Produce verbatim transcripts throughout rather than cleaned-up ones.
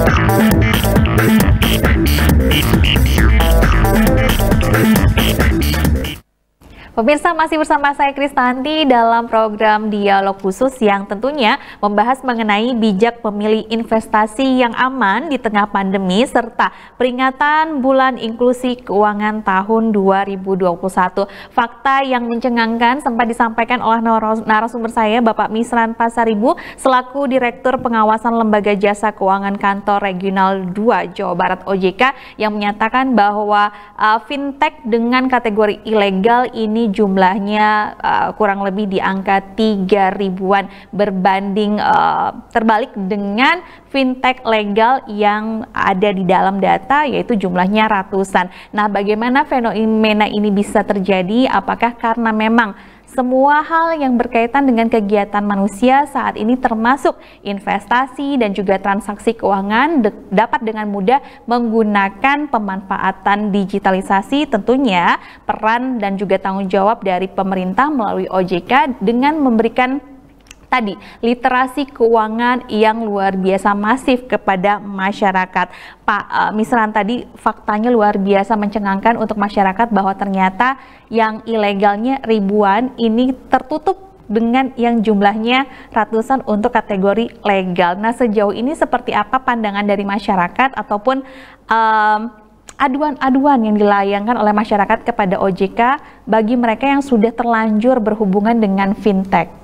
Pemirsa, masih bersama saya Kristanti dalam program Dialog Khusus yang tentunya membahas mengenai bijak memilih investasi yang aman di tengah pandemi serta peringatan Bulan Inklusi Keuangan tahun dua ribu dua puluh satu. Fakta yang mencengangkan sempat disampaikan oleh narasumber saya, Bapak Misran Pasaribu, selaku Direktur Pengawasan Lembaga Jasa Keuangan Kantor Regional dua Jawa Barat O J K, yang menyatakan bahwa uh, fintech dengan kategori ilegal ini jumlahnya uh, kurang lebih di angka tiga ribuan berbanding uh, terbalik dengan fintech legal yang ada di dalam data, yaitu jumlahnya ratusan. Nah, bagaimana fenomena ini bisa terjadi? Apakah karena memang semua hal yang berkaitan dengan kegiatan manusia saat ini termasuk investasi dan juga transaksi keuangan de dapat dengan mudah menggunakan pemanfaatan digitalisasi? Tentunya peran dan juga tanggung jawab dari pemerintah melalui O J K dengan memberikan tadi literasi keuangan yang luar biasa masif kepada masyarakat. Pak uh, Misran, tadi faktanya luar biasa mencengangkan untuk masyarakat bahwa ternyata yang ilegalnya ribuan ini tertutup dengan yang jumlahnya ratusan untuk kategori legal. Nah, sejauh ini seperti apa pandangan dari masyarakat ataupun um, aduan-aduan yang dilayangkan oleh masyarakat kepada O J K bagi mereka yang sudah terlanjur berhubungan dengan fintech?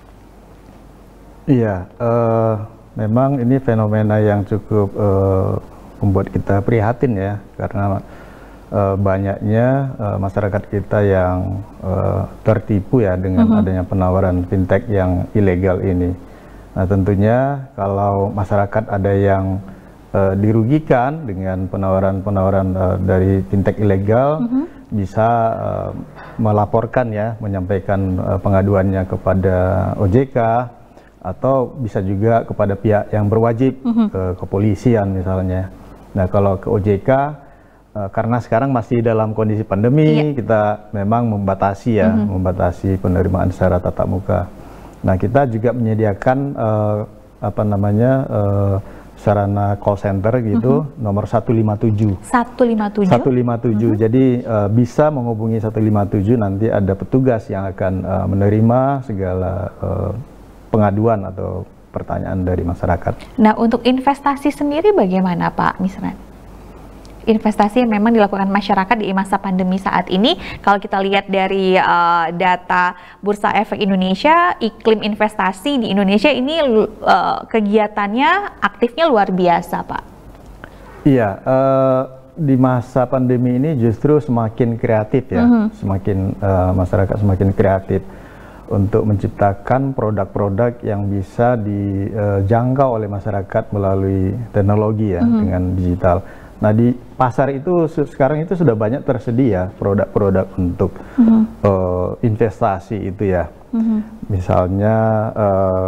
Iya, uh, memang ini fenomena yang cukup uh, membuat kita prihatin ya, karena uh, banyaknya uh, masyarakat kita yang uh, tertipu ya dengan uh-huh. adanya penawaran fintech yang ilegal ini. Nah, tentunya kalau masyarakat ada yang uh, dirugikan dengan penawaran-penawaran uh, dari fintech ilegal, uh-huh. bisa uh, melaporkan ya, menyampaikan uh, pengaduannya kepada O J K, atau bisa juga kepada pihak yang berwajib, uh-huh. ke kepolisian misalnya. Nah, kalau ke O J K, uh, karena sekarang masih dalam kondisi pandemi, iya. kita memang membatasi ya, uh-huh. membatasi penerimaan secara tatap muka. Nah, kita juga menyediakan uh, apa namanya uh, sarana call center gitu, uh-huh. nomor satu lima tujuh. satu lima tujuh. satu lima tujuh. Uh-huh. Jadi uh, bisa menghubungi satu lima tujuh, nanti ada petugas yang akan uh, menerima segala uh, pengaduan atau pertanyaan dari masyarakat. Nah, untuk investasi sendiri bagaimana Pak Misran? Investasi yang memang dilakukan masyarakat di masa pandemi saat ini, kalau kita lihat dari uh, data Bursa Efek Indonesia, iklim investasi di Indonesia ini uh, kegiatannya aktifnya luar biasa, Pak. Iya, uh, di masa pandemi ini justru semakin kreatif ya, uh-huh. semakin uh, masyarakat semakin kreatif untuk menciptakan produk-produk yang bisa dijangkau oleh masyarakat melalui teknologi ya, uh-huh. dengan digital. Nah, di pasar itu sekarang itu sudah banyak tersedia produk-produk untuk uh-huh. uh, investasi itu ya. Uh-huh. Misalnya uh,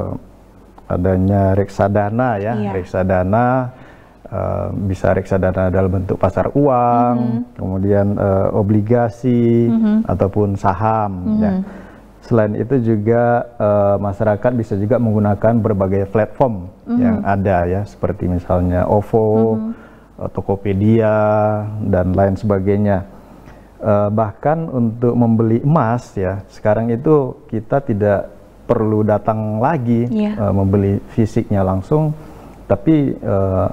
adanya reksadana ya, iya. reksadana uh, bisa reksadana dalam bentuk pasar uang, uh-huh. kemudian uh, obligasi uh-huh. ataupun saham uh-huh. ya. Selain itu juga uh, masyarakat bisa juga menggunakan berbagai platform mm-hmm. yang ada ya, seperti misalnya O V O, mm-hmm. Tokopedia, dan lain sebagainya. Uh, bahkan untuk membeli emas ya, sekarang itu kita tidak perlu datang lagi yeah. uh, membeli fisiknya langsung, tapi uh,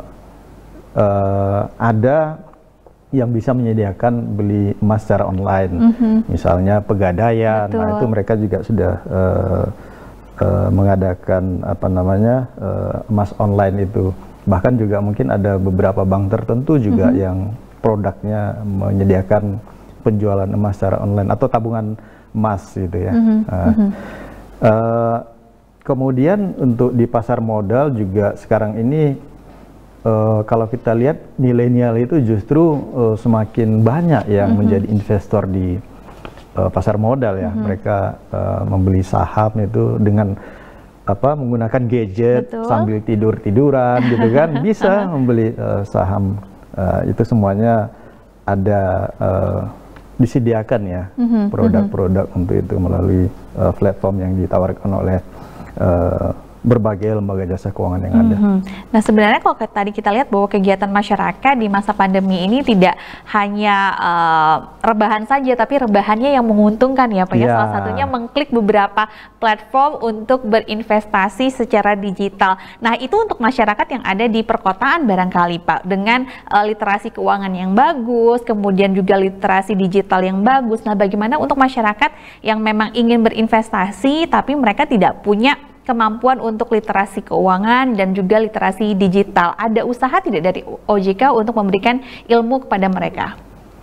uh, ada yang bisa menyediakan beli emas secara online, mm-hmm. misalnya Pegadaian. Betul. Nah, itu mereka juga sudah uh, uh, mengadakan apa namanya uh, emas online itu. Bahkan juga mungkin ada beberapa bank tertentu juga mm-hmm. yang produknya menyediakan penjualan emas secara online atau tabungan emas gitu ya. Mm-hmm. uh, mm-hmm. uh, kemudian untuk di pasar modal juga sekarang ini, Uh, kalau kita lihat milenial itu justru uh, semakin banyak yang mm-hmm. menjadi investor di uh, pasar modal ya. Mm-hmm. Mereka uh, membeli saham itu dengan apa menggunakan gadget. Betul. Sambil tidur-tiduran gitu kan, bisa membeli uh, saham. Uh, itu semuanya ada uh, disediakan ya, produk-produk mm-hmm. untuk itu melalui uh, platform yang ditawarkan oleh uh, berbagai lembaga jasa keuangan yang ada. Mm-hmm. Nah sebenarnya kalau tadi kita lihat bahwa kegiatan masyarakat di masa pandemi ini tidak hanya uh, rebahan saja, tapi rebahannya yang menguntungkan ya Pak ya. Salah satunya mengklik beberapa platform untuk berinvestasi secara digital. Nah itu untuk masyarakat yang ada di perkotaan barangkali Pak, dengan uh, literasi keuangan yang bagus, kemudian juga literasi digital yang bagus. Nah bagaimana untuk masyarakat yang memang ingin berinvestasi tapi mereka tidak punya kemampuan untuk literasi keuangan dan juga literasi digital? Ada usaha tidak dari O J K untuk memberikan ilmu kepada mereka?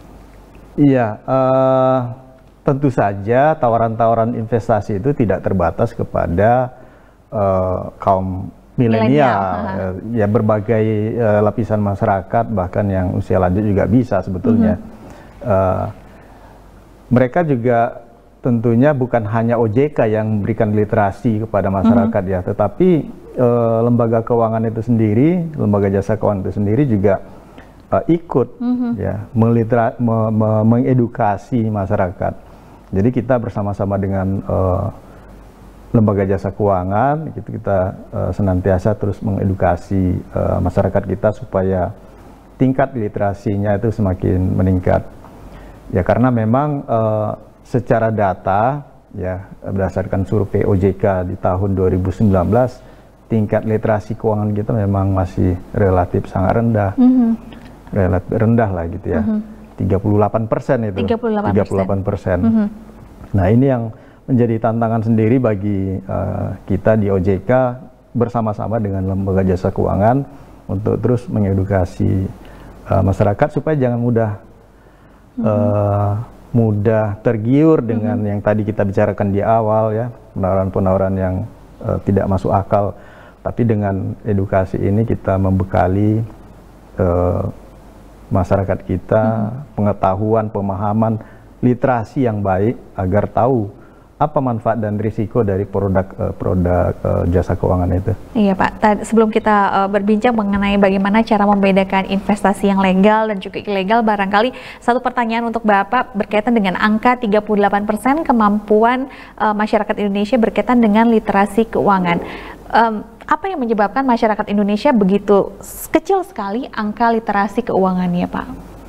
Iya, uh, tentu saja tawaran-tawaran investasi itu tidak terbatas kepada uh, kaum milenial, uh, ya berbagai uh, lapisan masyarakat, bahkan yang usia lanjut juga bisa sebetulnya. Mm-hmm. uh, mereka juga tentunya bukan hanya O J K yang memberikan literasi kepada masyarakat mm-hmm. ya, tetapi e, lembaga keuangan itu sendiri, lembaga jasa keuangan itu sendiri juga e, ikut mm-hmm. ya melitera, me, me, mengedukasi masyarakat. Jadi kita bersama-sama dengan e, lembaga jasa keuangan, gitu, kita e, senantiasa terus mengedukasi e, masyarakat kita supaya tingkat literasinya itu semakin meningkat. Ya karena memang e, secara data, ya berdasarkan survei O J K di tahun dua ribu sembilan belas, tingkat literasi keuangan kita memang masih relatif sangat rendah, mm-hmm. relatif rendah lah gitu ya, mm-hmm. tiga puluh delapan persen itu, tiga puluh delapan persen. Mm-hmm. Nah ini yang menjadi tantangan sendiri bagi uh, kita di O J K bersama-sama dengan lembaga jasa keuangan untuk terus mengedukasi uh, masyarakat supaya jangan mudah mm-hmm. uh, mudah tergiur dengan mm-hmm. yang tadi kita bicarakan di awal ya, penawaran-penawaran yang uh, tidak masuk akal, tapi dengan edukasi ini kita membekali uh, masyarakat kita mm-hmm. pengetahuan, pemahaman, literasi yang baik agar tahu apa manfaat dan risiko dari produk uh, produk uh, jasa keuangan itu. Iya Pak, Tadi, sebelum kita uh, berbincang mengenai bagaimana cara membedakan investasi yang legal dan juga ilegal, barangkali satu pertanyaan untuk Bapak berkaitan dengan angka tiga puluh delapan persen kemampuan uh, masyarakat Indonesia berkaitan dengan literasi keuangan. Um, apa yang menyebabkan masyarakat Indonesia begitu kecil sekali angka literasi keuangannya Pak?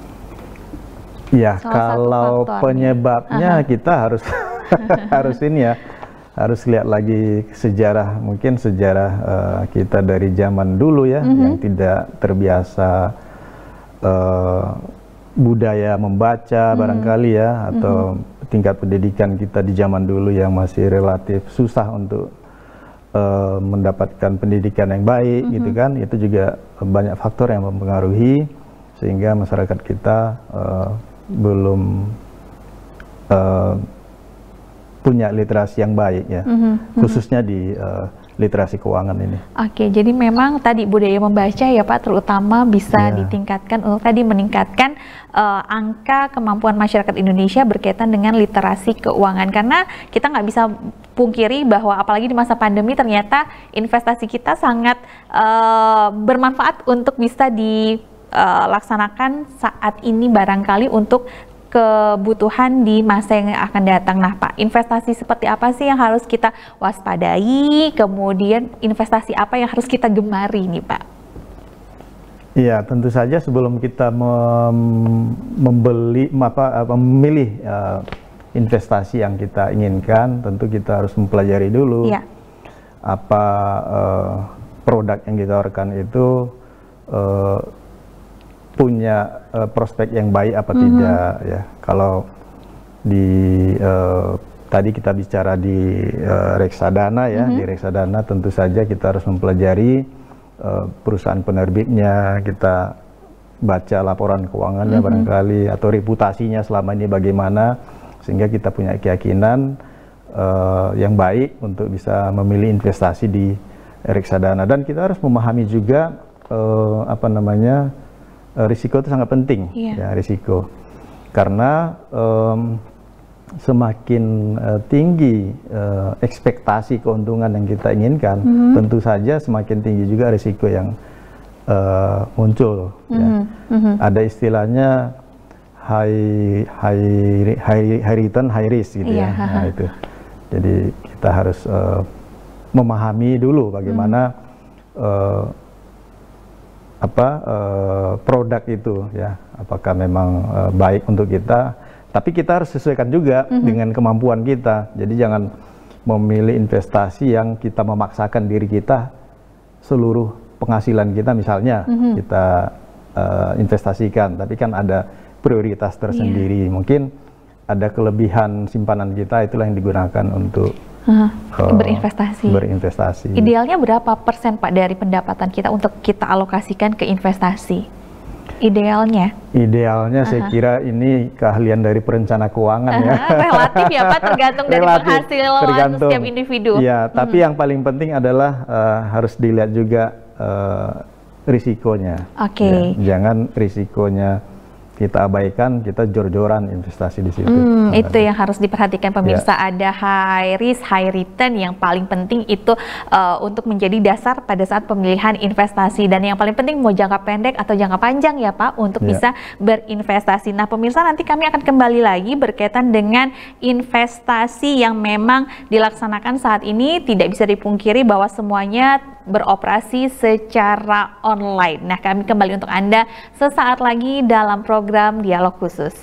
Ya, salah kalau penyebabnya kita harus harus ini ya, harus lihat lagi sejarah, mungkin sejarah uh, kita dari zaman dulu ya, mm-hmm. yang tidak terbiasa uh, budaya membaca mm-hmm. barangkali ya, atau mm-hmm. tingkat pendidikan kita di zaman dulu yang masih relatif susah untuk uh, mendapatkan pendidikan yang baik, mm-hmm. gitu kan, itu juga banyak faktor yang mempengaruhi sehingga masyarakat kita uh, belum uh, punya literasi yang baik ya, mm-hmm. khususnya di uh, literasi keuangan ini. Oke, jadi memang tadi budaya membaca ya Pak, terutama bisa yeah. ditingkatkan untuk tadi meningkatkan uh, angka kemampuan masyarakat Indonesia berkaitan dengan literasi keuangan, karena kita nggak bisa pungkiri bahwa apalagi di masa pandemi ternyata investasi kita sangat uh, bermanfaat untuk bisa dilaksanakan saat ini barangkali untuk kebutuhan di masa yang akan datang. Nah Pak, investasi seperti apa sih yang harus kita waspadai, kemudian investasi apa yang harus kita gemari nih Pak? Iya, tentu saja sebelum kita mem membeli, apa, memilih uh, investasi yang kita inginkan, tentu kita harus mempelajari dulu ya. apa uh, produk yang ditawarkan itu uh, punya uh, prospek yang baik apa mm-hmm. tidak ya. Kalau di uh, tadi kita bicara di uh, reksadana ya, mm-hmm. di reksadana tentu saja kita harus mempelajari uh, perusahaan penerbitnya, kita baca laporan keuangannya mm-hmm. barangkali, atau reputasinya selama ini bagaimana, sehingga kita punya keyakinan uh, yang baik untuk bisa memilih investasi di reksadana. Dan kita harus memahami juga uh, apa namanya risiko itu sangat penting, yeah. ya risiko, karena um, semakin uh, tinggi uh, ekspektasi keuntungan yang kita inginkan, mm-hmm. tentu saja semakin tinggi juga risiko yang uh, muncul. Mm-hmm. Ya. Mm-hmm. Ada istilahnya high high high high return high risk gitu yeah. ya, nah, itu. Jadi kita harus uh, memahami dulu bagaimana hmm. uh, apa uh, produk itu ya, apakah memang uh, baik untuk kita, tapi kita harus sesuaikan juga hmm. dengan kemampuan kita. Jadi jangan memilih investasi yang kita memaksakan diri kita, seluruh penghasilan kita misalnya hmm. kita uh, investasikan, tapi kan ada prioritas tersendiri. Yeah. Mungkin ada kelebihan simpanan kita, itulah yang digunakan untuk uh, uh, berinvestasi. berinvestasi. Idealnya berapa persen Pak dari pendapatan kita untuk kita alokasikan ke investasi? Idealnya? Idealnya uh -huh. saya kira ini keahlian dari perencana keuangan uh -huh. ya. Relatif ya Pak, tergantung dari Relatif, penghasilan tergantung. setiap individu. Ya, tapi hmm. yang paling penting adalah uh, harus dilihat juga uh, risikonya. Oke. Okay. Ya, jangan risikonya kita abaikan, kita jor-joran investasi di situ. Hmm, itu yang harus diperhatikan pemirsa. Ya. Ada high risk, high return. Yang paling penting itu uh, untuk menjadi dasar pada saat pemilihan investasi. Dan yang paling penting mau jangka pendek atau jangka panjang ya Pak untuk ya. bisa berinvestasi. Nah pemirsa, nanti kami akan kembali lagi berkaitan dengan investasi yang memang dilaksanakan saat ini. Tidak bisa dipungkiri bahwa semuanya beroperasi secara online. Nah, kami kembali untuk Anda sesaat lagi dalam program Dialog Khusus.